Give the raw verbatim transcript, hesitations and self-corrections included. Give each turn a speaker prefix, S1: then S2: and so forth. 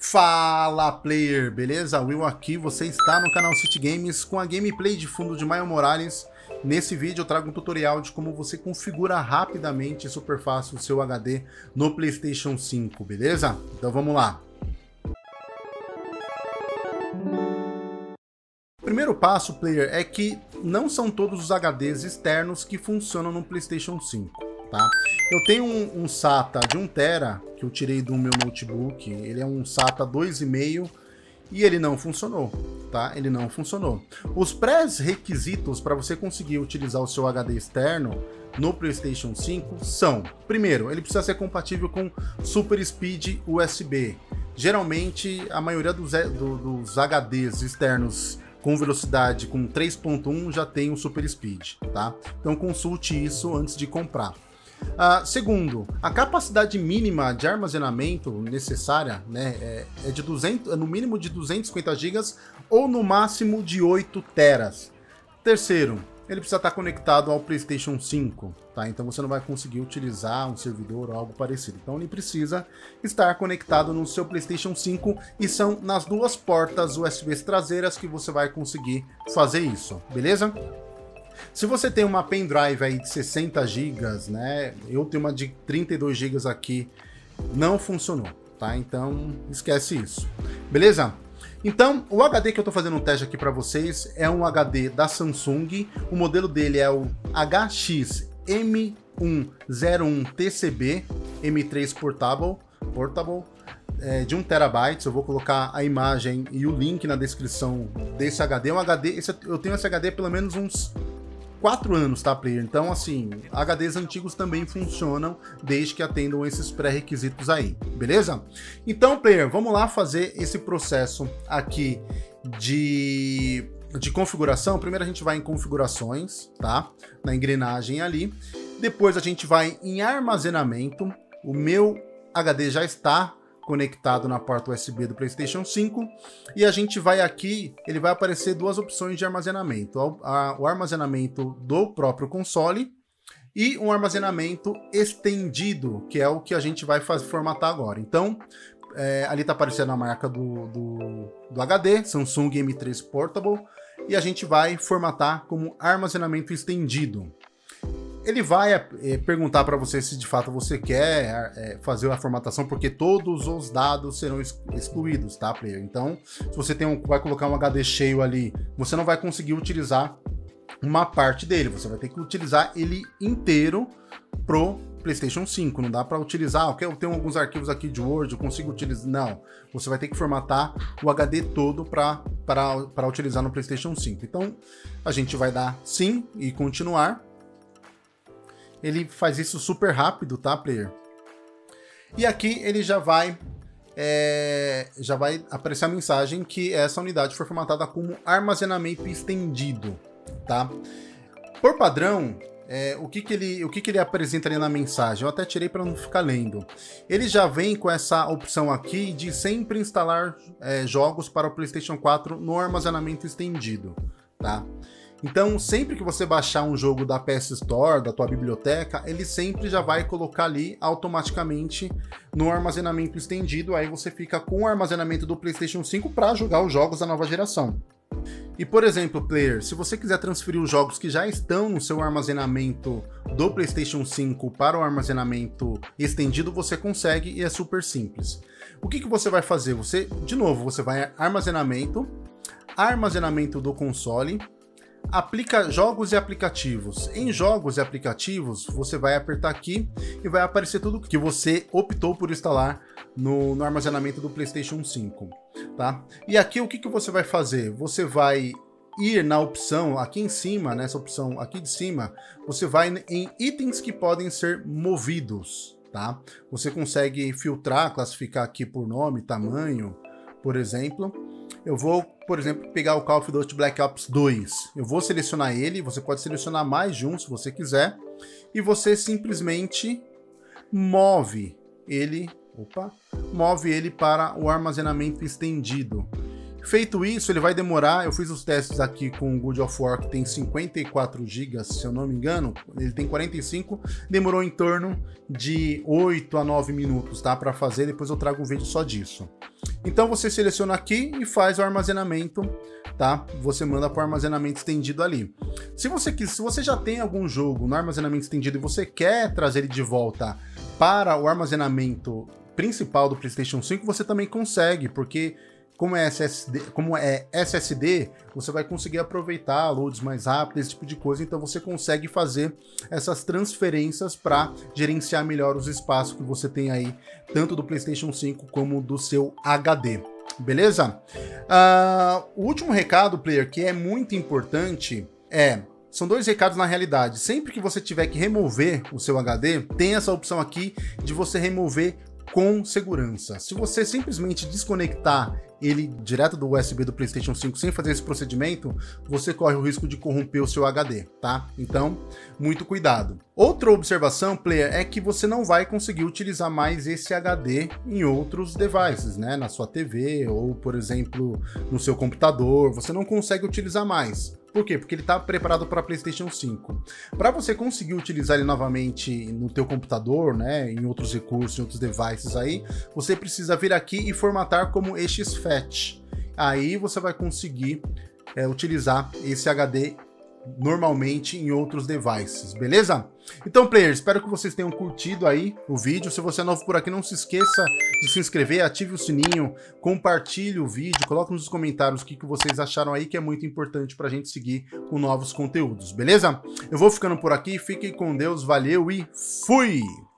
S1: Fala player, beleza? Will aqui, você está no canal City Games com a gameplay de fundo de Miles Morales. Nesse vídeo eu trago um tutorial de como você configura rapidamente e super fácil o seu H D no PlayStation cinco, beleza? Então vamos lá. O primeiro passo, player, é que não são todos os H Ds externos que funcionam no PlayStation cinco, tá? Eu tenho um, um SATA de um tera que eu tirei do meu notebook, ele é um SATA dois e meio e ele não funcionou, tá? Ele não funcionou. Os pré-requisitos para você conseguir utilizar o seu H D externo no PlayStation cinco são: primeiro, ele precisa ser compatível com Super Speed U S B. Geralmente, a maioria dos, do, dos H Ds externos com velocidade com três ponto um já tem o Super Speed, tá? Então consulte isso antes de comprar. Uh, segundo, a capacidade mínima de armazenamento necessária, né, é, é de duzentos, é no mínimo de duzentos e cinquenta gigas ou no máximo de oito teras. Terceiro, ele precisa estar conectado ao PlayStation cinco, tá? Então você não vai conseguir utilizar um servidor ou algo parecido. Então ele precisa estar conectado no seu PlayStation cinco e são nas duas portas U S B traseiras que você vai conseguir fazer isso, beleza? Se você tem uma pendrive aí de sessenta gigas, né? Eu tenho uma de trinta e dois gigas aqui, não funcionou, tá? Então esquece isso, beleza? Então, o H D que eu estou fazendo um teste aqui para vocês é um H D da Samsung. O modelo dele é o H X M cento e um T C B M três Portable, portable é, de um terabyte. Eu vou colocar a imagem e o link na descrição desse H D. Um H D, esse, eu tenho esse H D pelo menos uns quatro anos, tá, player? Então, assim, H Ds antigos também funcionam desde que atendam esses pré-requisitos aí, beleza? Então, player, vamos lá fazer esse processo aqui de, de configuração. Primeiro a gente vai em configurações, tá? Na engrenagem ali. Depois a gente vai em armazenamento. O meu H D já está conectado na porta U S B do PlayStation cinco, e a gente vai aqui, ele vai aparecer duas opções de armazenamento: o armazenamento do próprio console e um armazenamento estendido, que é o que a gente vai fazer, formatar agora. Então, é, ali está aparecendo a marca do, do, do H D, Samsung M três Portable, e a gente vai formatar como armazenamento estendido. Ele vai é, perguntar para você se de fato você quer é, fazer a formatação, porque todos os dados serão excluídos, tá, player? Então, se você tem um, vai colocar um H D cheio ali, você não vai conseguir utilizar uma parte dele, você vai ter que utilizar ele inteiro pro PlayStation cinco. Não dá para utilizar, ok, eu tenho alguns arquivos aqui de Word, eu consigo utilizar. Não, você vai ter que formatar o H D todo para utilizar no PlayStation cinco. Então, a gente vai dar sim e continuar. Ele faz isso super rápido, tá, player? E aqui ele já vai, é, já vai aparecer a mensagem que essa unidade foi formatada como armazenamento estendido, tá? Por padrão, é, o, que, que, ele, o que, que ele apresenta ali na mensagem? Eu até tirei para não ficar lendo. Ele já vem com essa opção aqui de sempre instalar é, jogos para o PlayStation quatro no armazenamento estendido, tá? Então, sempre que você baixar um jogo da P S Store, da tua biblioteca, ele sempre já vai colocar ali automaticamente no armazenamento estendido. Aí você fica com o armazenamento do PlayStation cinco para jogar os jogos da nova geração. E, por exemplo, player, se você quiser transferir os jogos que já estão no seu armazenamento do PlayStation cinco para o armazenamento estendido, você consegue e é super simples. O que, que você vai fazer? Você, de novo, você vai em armazenamento, armazenamento do console, aplica jogos e aplicativos. Em jogos e aplicativos, você vai apertar aqui e vai aparecer tudo que você optou por instalar no, no armazenamento do PlayStation cinco, tá? E aqui o que, que você vai fazer? Você vai ir na opção aqui em cima, nessa opção aqui de cima, você vai em itens que podem ser movidos, tá? Você consegue filtrar, classificar aqui por nome, tamanho, por exemplo. Eu vou, por exemplo, pegar o Call of Duty Black Ops dois. Eu vou selecionar ele, você pode selecionar mais de um se você quiser, e você simplesmente move ele, opa, move ele para o armazenamento estendido. Feito isso, ele vai demorar, eu fiz os testes aqui com o God of War, que tem cinquenta e quatro gigas, se eu não me engano, ele tem quarenta e cinco, demorou em torno de oito a nove minutos, tá, para fazer, depois eu trago um vídeo só disso. Então você seleciona aqui e faz o armazenamento, tá? Você manda para o armazenamento estendido ali. Se você, quis, se você já tem algum jogo no armazenamento estendido e você quer trazer ele de volta para o armazenamento principal do PlayStation cinco, você também consegue, porque como é S S D, como é S S D, você vai conseguir aproveitar loads mais rápidos, esse tipo de coisa, então você consegue fazer essas transferências para gerenciar melhor os espaços que você tem aí, tanto do PlayStation cinco como do seu H D. Beleza? Uh, o último recado, player, que é muito importante, é... São dois recados na realidade. Sempre que você tiver que remover o seu H D, tem essa opção aqui de você remover com segurança. Se você simplesmente desconectar ele direto do U S B do PlayStation cinco sem fazer esse procedimento, você corre o risco de corromper o seu H D, tá? Então, muito cuidado. Outra observação, player, é que você não vai conseguir utilizar mais esse H D em outros devices, né? Na sua T V ou, por exemplo, no seu computador, você não consegue utilizar mais. Por quê? Porque ele está preparado para PlayStation cinco. Para você conseguir utilizar ele novamente no teu computador, né, em outros recursos, em outros devices aí, você precisa vir aqui e formatar como E X FAT. Aí você vai conseguir é, utilizar esse H D normalmente em outros devices, beleza? Então, players, espero que vocês tenham curtido aí o vídeo. Se você é novo por aqui, não se esqueça de se inscrever, ative o sininho, compartilhe o vídeo, coloque nos comentários o que, que vocês acharam aí, que é muito importante pra gente seguir com novos conteúdos, beleza? Eu vou ficando por aqui, fiquem com Deus, valeu e fui!